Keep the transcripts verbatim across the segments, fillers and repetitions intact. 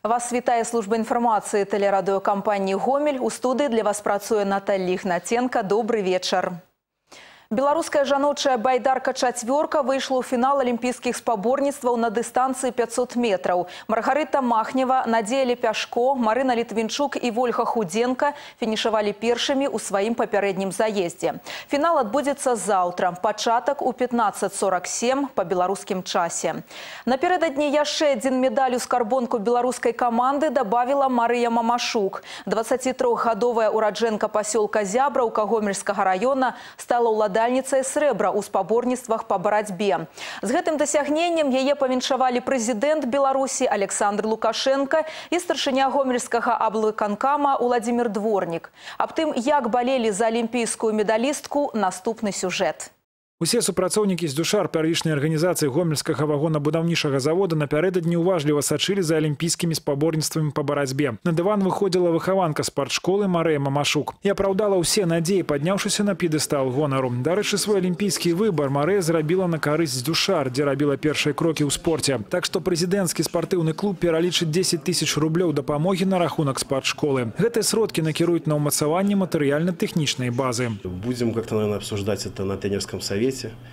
Вас вітає служба інформації телерадіокомпанії «Гомель». У студії для вас працює Наталья Ігнатенко. Добрый вечер. Беларуская жаночая байдарка-чацвёрка выйшла ў фінал алімпійскіх спаборніцтваў на дыстанцыі пятьсот метраў. Маргарыта Махнева, Надзея Лепяшко, Марына Літвінчук і Вольга Худзенка фінішавалі першымі ў сваім папярэднім заездзе. Фінал адбудзецца заўтра, пачатак у пятнадцать сорок семь па беларускім часе. Напярэдадні яшчэ адзін медаль у скарбонку беларускай каманды дабавіла Марыя Мамашук. дваццацітрохгадовая ураджэнка пасёлка Зябраўка Гомельскага района стала ўладальніцай дальніцай срэбра ў спаборніцтвах па барацьбе. З гэтым дасягненнем яе павіншавалі прэзідэнт Беларусі Александр Лукашенко і старшыня гомельскага аблвыканкама Уладзімір Дворнік. Аб тым, як балелі за алімпійскую медалістку, наступны сюжэт. Усе супрацоўнікі з душар первічнай арганізацыі гомельскага вагонабудаўнічага завода напярэдадні уважліва сачылі за алімпійскімі спаборніцтвамі па барацьбе. На дыван выходзіла выхаванка спартшколы Марыя Мамашук і апраўдала ўсе надзеі, падняўшыся на п'едэстал гонару. Дарэчы, свой алімпійскі выбар Марыя зрабіла на карысць душар, дзе рабіла першыя крокі ў спорце. Так што прэзідэнцкі спартыўны клуб пералічыць дзесяць тысяч рублёў дапамогі на рахунак спартшколы. Гэтыя сродкі накіруюць на ўмацаванне матэрыяльна-тэхнічнай базы. Будем как-то, наверное, обсуждать это на тренерском совете.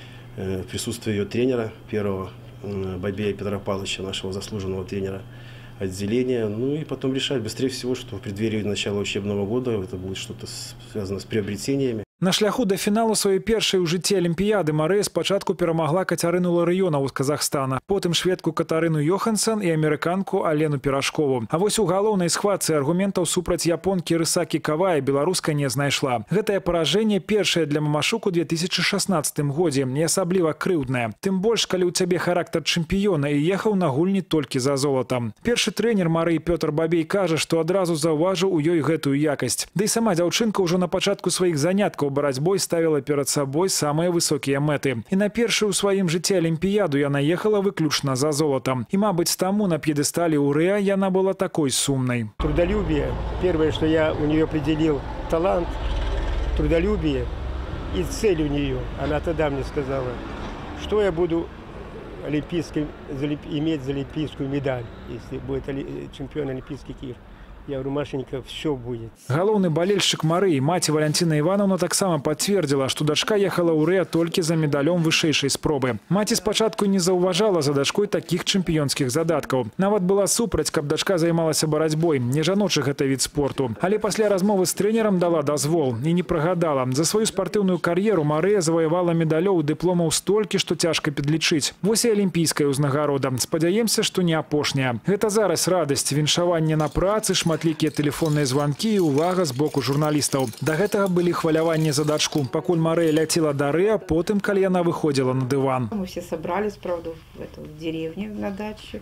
В присутствии ее тренера, первого Бабея Петра Павловича, нашего заслуженного тренера отделения. Ну и потом решать быстрее всего, что в преддверии начала учебного года это будет что-то связано с приобретениями. На шляху до фіналу сваёй першай у жыцці алімпіяды Марыя спачатку перамагла Кацярыну Ларыёнаву з Казахстана, потым шведку Катарыну Йоханссон і амерыканку Алену Пірашкову. А вось у галоўнай схватцы аргументаў супраць японкі Рысакі Кавая беларуска не знайшла. Гэтае паражэнне першае для Мамашук у две тысячи шаснаццатым годзе, не асабліва крыўднае. Тым больш, калі ў цябе характар чэмпіёна і ехаў на гульні толькі за золатам. Першы трэнер Марыі Пётр Бабей кажа, што адразу заўважыў у ёй гэтую якасць. Да і сама дзяўчынка ўжо на пачатку сваіх заняткаў барацьбой ставила перед собой самые высокие мэты. И на першую ў сваім жыцці алімпіяду яна ехала выключна за золотом. И, мабыць, таму на пьедестале у Рио яна была такой сумной. Трудолюбие. Первое, что я у нее определил, талант, трудолюбие и цель у нее. Она тогда мне сказала, что я буду олимпийский, иметь за олимпийскую медаль, если будет чемпион олимпийских игр. Я говорю, Машенька, все будет. Галоўны болельшчык Марыі, маці Валянціна Івановна, таксама пацвердзіла, што дачка ехала ў Рыа толькі за медалём вышэйшай спробы. Маці спачатку не заўважала за дачкой такіх чэмпіёнскіх задаткаў. Нават была супраць, каб дачка займалася барацьбой, не жаночы гэта від спорту. Але пасля размовы з трэнерам дала дазвол і не прагадала. За сваю спартыўную кар'еру Марыя заваявала медалёў, дыпломаў столькі, што цяжка падлічыць. Вось і алімпійская ўзнагарода. Спадзяемся, што не апошняя. Гэта зараз радасць, віншаванне на працы, шмат шматлікія тэлефонныя званкі і увага з боку журналістаў. Да гэтага былі хваляванні за дачку. Пакуль Марыя ляцела да Рыа, потым, калі яна выходзіла на дыван. Мы все собрались, правда, в эту деревню на даче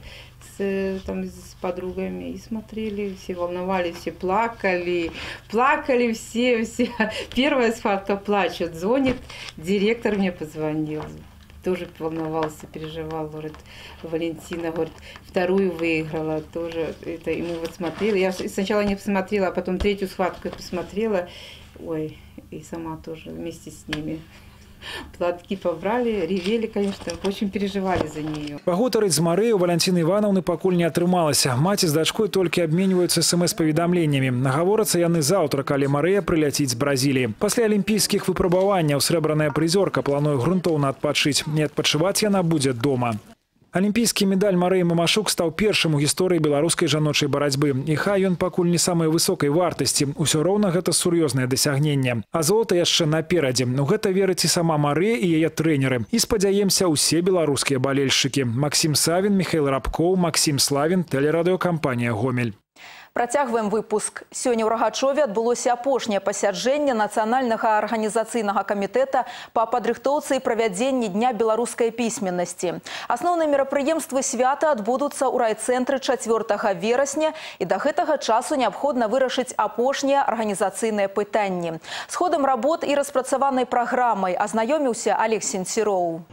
с, там, с подругами и смотрели, все волновались, все плакали, плакали все, все. Первая схватка плачет, звонит, директор мне позвонил. Тоже волновался, переживал, говорит, Валентина, говорит, вторую выиграла, тоже это, и мы вот смотрели, я сначала не посмотрела, а потом третью схватку посмотрела, ой, и сама тоже вместе с ними. Платки побрали, ревели, конечно, очень переживали за нее. Пагутарыць з Марыяй у Валянціны Івановны пакуль не атрымалася. Маці з дачкой толькі абменьваюцца смс-паведамленнямі. Нагаворацца яны заўтра, калі Марыя прыляціць з Бразіліі. Пасля алімпійскіх выпрабаванняў срэбраная прызёрка плануе грунтоўна адпачыць. Не адпачываць яна будзе дома. Алімпійскі медаль Марыі Мамашук стаў першым у гісторыі беларускай жаночай барацьбы. І хай ён пакуль не самай высокай вартасці, усё роўна гэта сур'ёзнае дасягненне. А золата яшчэ наперадзе. У гэта верыць і сама Марыя і яе трэнеры. І спадзяемся ўсе беларускія балельшчыкі. Максим Савін, Михаил Рабкоў, Максим Славін, телерадыёкампанія «Гомель». Працягваем выпуск. Сёння ў Рагачове адбылося апошняе пасяджэнне Нацыянальнага арганізацыйнага камітэта па падрыхтоўцы і правядзенні Дня беларускай пісьменнасці. Асноўныя мерапрыемствы свята адбудуцца ў райцэнтры чацвёртага верасня, і да гэтага часу неабходна вырашыць апошнія арганізацыйныя пытанні. З ходам работ і распрацаванай праграмай азнаёміўся Алег Сенціроў.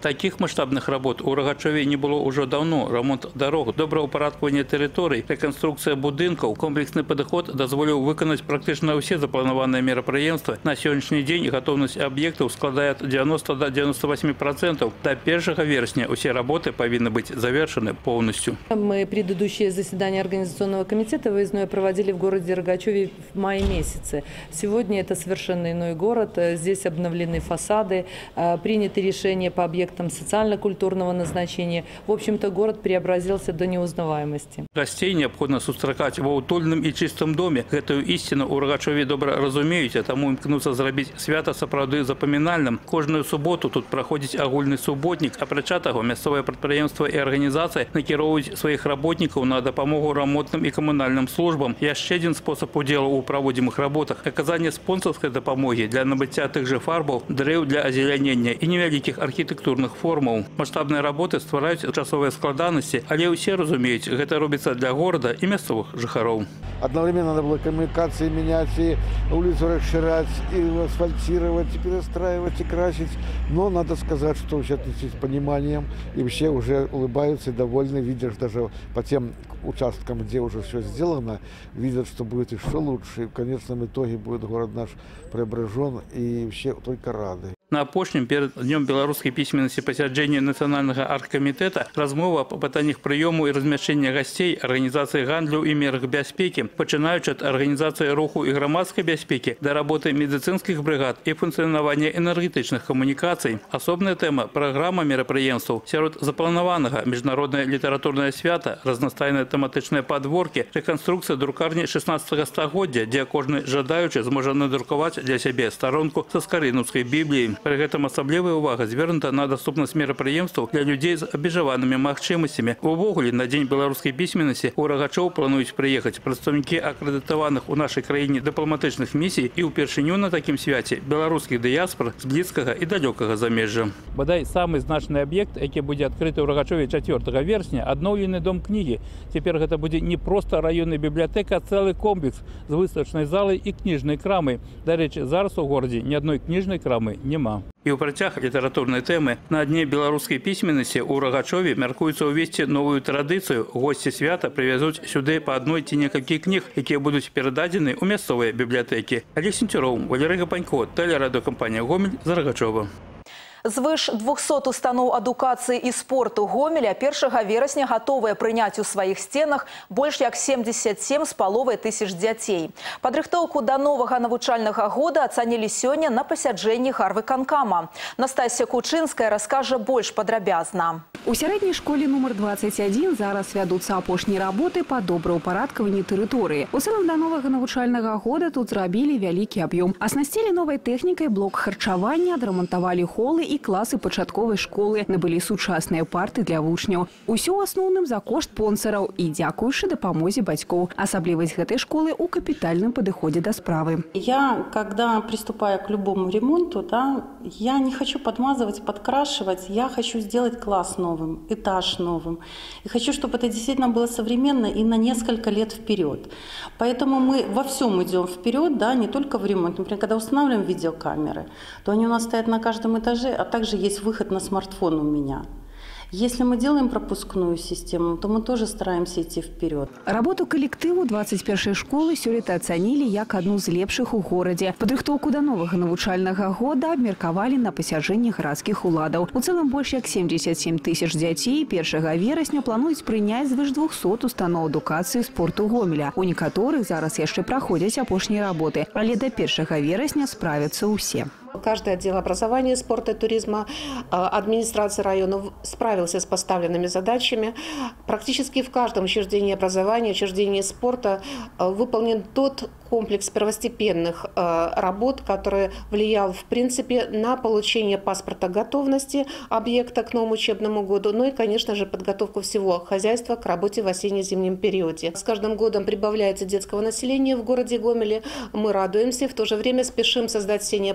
Таких масштабных работ у Рогачове не было уже давно. Ремонт дорог, добраўпарадкаванне тэрыторый, рэканструкцыя будынкаў, комплексны падыход дазволіў выканаць практычна ўсе запланаваныя мерапрыемствы. На сённяшні дзень гатоўнасць аб'ектаў складае ад девяноста до девяноста восьми процентов. До первого вересня все работы повинны быть завершены полностью. Мы предыдущее заседание организационного комитета выездное проводили в городе Рогачеве в мае месяце. Сегодня это совершенно иной город. Здесь обновлены фасады, приняты решения по объектам социально-культурного назначения. В общем-то, город преобразился до неузнаваемости. Гостей необходимо сустракать в утульном и чистом доме. Эту истину у Рогачеве добра разумеют, а тому имкнуться зробить свято сапраўды запоминальным. Кожную субботу тут проходит агульный субботник, а прыча таго мясцовыя прадпрыемства и организации накіроўваюць своих работников на допомогу ремонтным и коммунальным службам. Еще один способ удела у проводимых работах – оказание спонсорской допомоги для набыцця тых же фарбов, дрэў для озеленения и невеликих архитектурных формаў. Масштабные работы ствараюць часовыя складанасці, але ўсе разумеюць, гэта робіцца для города и мясцовых жыхароў. Одновременно надо было коммуникации менять, и улицу расширять, и асфальтировать, и перестраивать, и красить. Но надо сказать, что все отнеслись с пониманием, и все уже улыбаются и довольны, видят даже по тем участкам, где уже все сделано, видят, что будет еще лучше. И в конечном итоге будет город наш преображен, и все только рады. На апошнім перед Днем белорусской письменности пасяджэння Национального аргкомитета размова по пытаннях приему и размещения гостей, организации гандлю и мерах бяспеки, пачынаючы от организации руху и громадской бяспеки до работы медицинских бригад и функционирования энергетичных коммуникаций. Особная тема – программа мерапрыемстваў. Сярод запланаванага международное литературное свято, разнастайныя тематичные подворки, реконструкция друкарни шестнадцатого стагоддзя, где кожны жадаючы зможа надрукаваць для себе сторонку со скарынаўскай Библии. При этом особливая увага звернута на доступность мерапрыемстваў для людей с абмежаванымі магчымасцямі. Увогуле, на День белорусской письменности у Рогачоў плануюць приехать представники аккредитованных у нашей краине дипломатичных миссий и упершыню на таким святе белорусских диаспор с близкого и далекого замежжа. Бадай самый значный объект, який будет открыты у Рогачове четвёртага вересня, адноўлены дом книги. Теперь это будет не просто районная библиотека, а целый комплекс с выставочной залой и книжной крамой. До речи, зараз у городе ни одной книжной крамы нема. И у працяг литературной темы на Дне белорусской письменности у Рогачове мяркуецца увесці новую традицию. Гости свята привезут сюда по одной ці некалькі книг, которые будут передадены у мясцовыя библиотеки. Олег Сенцюроў, Валерий Гапанько, телерадиокомпания «Гомель», за Рогачова. Звыш двухсот устаноў адукацыі і спорту Гомеля першага верасня гатовыя прыняць у сваіх сценах больш як семьдесят семь з паловай тысяч дзяцей. Падрыхтоўку да новага навучальнага года ацанілі сёння на пасяджэнні гарвыканкама. Настасья Кучынская раскажа больш падрабязна. У сярэдняй школе нумар двадцать один зараз вядуцца апошнія работы па добраўпарадкаванні тэрыторыі. У цэлым да новага навучальнага года тут зрабілі вялікі аб'ём. Аснасцілі новай тэхнікай блок харчавання, адрамантавалі холы і класы пачатковай школы, набылі сучасныя парты для вучняў. Усё ў асноўным за кошт спонсараў і дзякуючы дапамозе бацькоў. Асаблівасць гэтай школы у капітальным падыходзе да справы. Я, когда приступаю к любому ремонту, да, я не хочу подмазывать, подкрашивать, я хочу сделать класс новым, этаж новым. И хочу, чтобы это действительно было современно и на несколько лет вперед. Поэтому мы во всем идем вперед, да, не только в ремонт. Например, когда устанавливаем видеокамеры, то они у нас стоят на каждом этаже, а также есть выход на смартфон у меня. Если мы делаем пропускную систему, то мы тоже стараемся идти вперед. Работу коллективу двадцать первой школы сёлета ацанілі як одну з лепшых у горадзе. Падрыхтоўку да новага навучальнага года абмеркавалі на пасяджэнні гарадскіх уладаў. У цэлым больш як семьдесят семь тысяч дзяцей першага верасня плануюць прыняць звыш двухсот устаноў адукацыі спорту Гомеля. У некаторых зараз яшчэ праходзяць апошнія работы, але да першага верасня справяцца ўсе. Каждый отдел образования, спорта и туризма, администрации районов справился с поставленными задачами. Практически в каждом учреждении образования, учреждении спорта выполнен тот комплекс первостепенных работ, который влиял в принципе на получение паспорта готовности объекта к новому учебному году, ну и, конечно же, подготовку всего хозяйства к работе в осенне-зимнем периоде. С каждым годом прибавляется детского населения в городе Гомеле. Мы радуемся, в то же время спешим создать все необходимые условия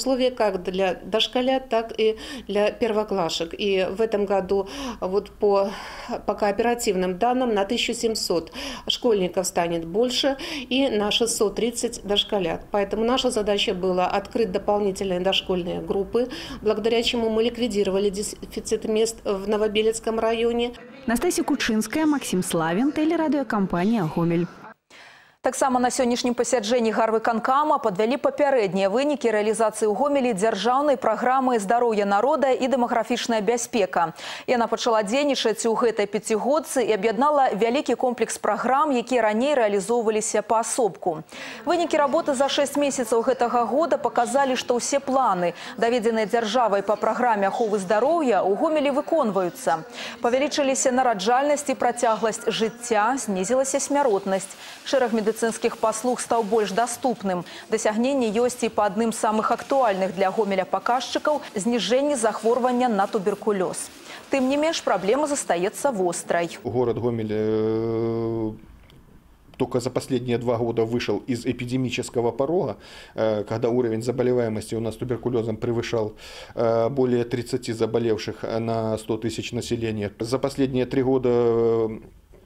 условия как для дошколят, так и для первоклашек. И в этом году вот по, по кооперативным данным на тысячу семьсот школьников станет больше и на шестьсот тридцать дошколят. Поэтому наша задача была открыть дополнительные дошкольные группы, благодаря чему мы ликвидировали дефицит мест в Новобелецком районе. Настасья Кучинская, Максим Славин, телерадиокомпания «Гомель». Таксама на сённяшнім пасяджэнні гарвыканкама падвялі папярэднія вынікі рэалізацыі ў Гомелі дзяржаўнай праграмы «Здароўе народа і дэмаграфічная бяспека». Яна пачала дзейнічаць у гэтай пяцігодцы і аб'яднала вялікі комплекс праграм, якія раней рэалізоўваліся паасобку. Вынікі работы за шэсць месяцаў гэтага года паказалі, што ўсе планы, даведзеныя дзяржавай па праграме аховы здароўя, у Гомелі выконваюцца. Павялічыліся нараджальнасць і працягласць жыцця, знізілася смяротнасць. Шэраг медыцынскіх паслуг стаў больш даступным. Дасягненні ёсць і па адным з самых актуальных для Гомеля паказчыкаў – зніжэнне захворвання на туберкулёз. Тым не менш, праблема застаецца вострай. Город Гомель э, только за последние два года вышел из эпидемического порога, э, когда уровень заболеваемости у нас туберкулезом превышал э, более тридцати заболевших на сто тысяч населения. За последние три года э,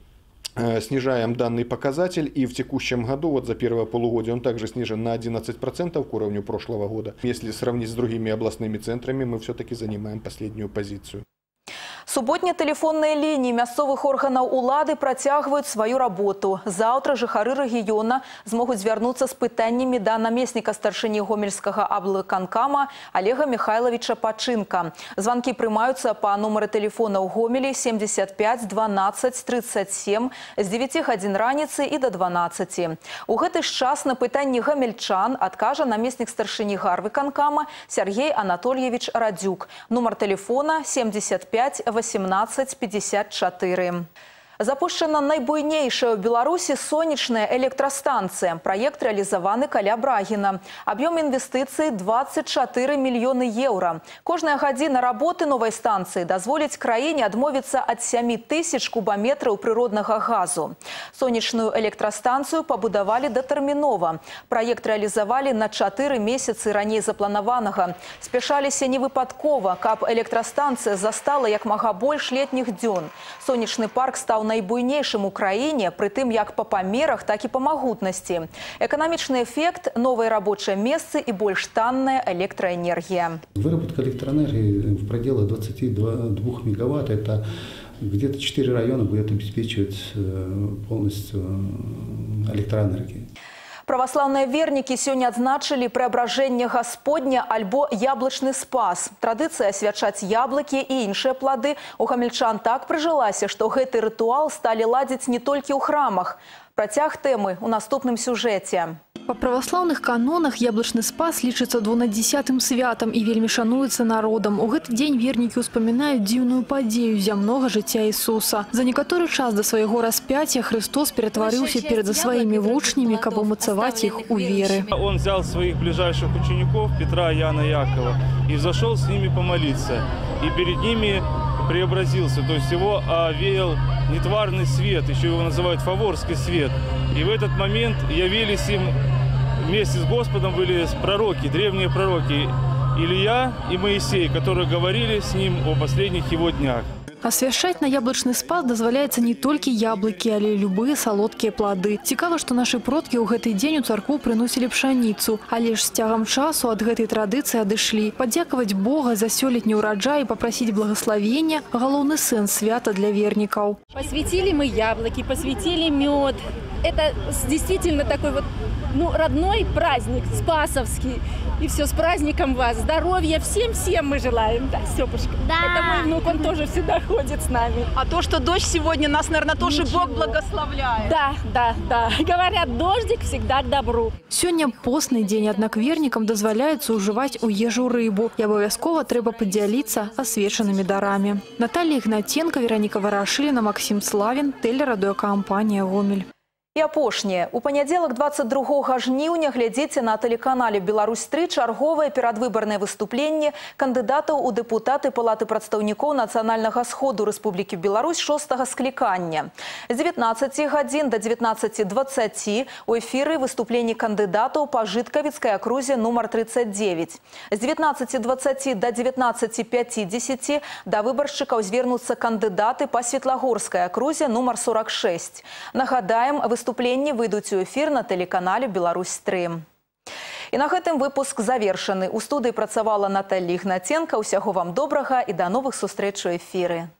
снижаем данный показатель, и в текущем году, вот за первое полугодие, он также снижен на одиннадцать процентов к уровню прошлого года. Если сравнить с другими областными центрами, мы все-таки занимаем последнюю позицию. Суботнія тэлефонныя лініі мясцовых органаў улады працягваюць сваю работу. Заўтра жыхары рэгіёна змогуць звярнуцца з пытаннямі да намесніка старшыні гомельскага аблвыканкама Олега Михайловича Пачынка. Званкі прымаюцца па нумары тэлефона ў Гомелі семьдесят пять двенадцать тридцать семь з дзевяці гадзін раніцы і да дванаццаці. У гэты ж час на пытанні гамельчан адкажа намеснік старшыні гарвыканкама Сергей Анатольевич Радзюк. Нумар тэлефона семьдесят пять восемнадцать пятьдесят четыре. Запущена найбуйнейшая ў Беларусі сонечная электрастанцыя. Праект рэалізаваны каля Брагіна. Аб'ём інвестыцый двадцать четыре мільёны еўра. Кожная гадзіна работы новай станцыі дазволіць краіне адмовіцца ад сямі тысяч кубаметраў прыроднага газу. Сонечную электрастанцыю пабудавалі датэрмінова. Праект рэалізавалі на чатыры месяцы раней запланаванага. Спяшаліся не выпадкова, каб электрастанцыя застала як мага больш летніх дзён. Сонечны парк стаў найбуйнейшым у краіне, прытым як па памерах, так і па магутнасці. Эканамічны эффект, новые рабочие месцы и больш танная электроэнергия. Выработка электроэнергии в пределах двадцати двух мегаватт, это где-то четыре района будет обеспечивать полностью электроэнергией. Православные верники сегодня отзначили преображение Господня альбо яблочный спас. Традиция освячать яблоки и іншие плоды у гамельчан так прыжылася, что гэты ритуал стали ладить не только у храмах. Працяг темы у наступным сюжете. Па правослаўных канонах яблычны спас лічыцца двунадзесятым святам і вельмі шануецца народам. У гэты дзень вернікі ўспамінаюць дзіўную падзею зямнога жыцця Ісуса. За некаторы час да свайго распяцця Христос ператварыўся перед сваімі вучнямі, каб умацаваць іх у веры. Он взял своих ближайших учеников Петра, Яна, Якова и взошел с ними помолиться. И перед ними преобразился, то есть его овеял нетварный свет, еще его называют фаворский свет. И в этот момент явились им вместе с Господом были пророки, древние пророки Илья и Моисей, которые говорили с ним о последних его днях. Освяшаць на яблычны спас дазваляецца не толькі яблыкі, але і любыя салодкія плады. Цікава, што нашы продкі ў гэты дзень у царкву прыносілі пшаніцу, але ж з цягам часу ад гэтай традыцыі адышлі. Падзякаваць Бога за сёлетні ўраджай і папрасіць благаславення – галоўны сэнс свята для вернікаў. Посвятили мы яблоки, посвятили мед. Это действительно такой вот ну, родной праздник, спасовский. И все, с праздником вас. Здоровья всем-всем мы желаем. Да, Степушка? Да. Это мой внук, он тоже всегда ходит с нами. А то, что дождь сегодня, нас, наверное, тоже Ничего. Бог благословляет. Да, да, да. Говорят, дождик всегда к добру. Сёння постный день, аднак вернікам дазваляецца ўжываць у ежу рыбу. І абавязкова трэба падзяліцца асвечанымі дарамі. Наталья Игнатенко, Вероніка Варашыліна, Максим Славин, телерадиокомпания «Гомель». І апошняе. У панядзелак двадцать другога жніўня глядзіце на тэлеканале Беларусь тры чарговае перадвыбарнае выступленне кандыдатаў у дэпутаты Палаты прадстаўнікоў Нацыянальнага сходу Рэспублікі Беларусь шостага склікання. З дзевятнаццаці гадзін до дзевятнаццаці дваццаці у эфіры выступленні кандыдатаў па Жыткавіцкай акрузе нумар тридцать девять. З дзевятнаццаці дваццаці до дзевятнаццаці пяцідзесяці да выбаршчыкаў звернуцца кандыдаты па Светлагорскай акрузе нумар сорок шесть. Нагадаем, выступленні выйдуць у эфір на тэлеканале Беларусь тры. І на гэтым выпуск завершаны. У студыі працавала Наталья Ігнаценка. Усяго вам добрага і да новых сустрэч у эфіры.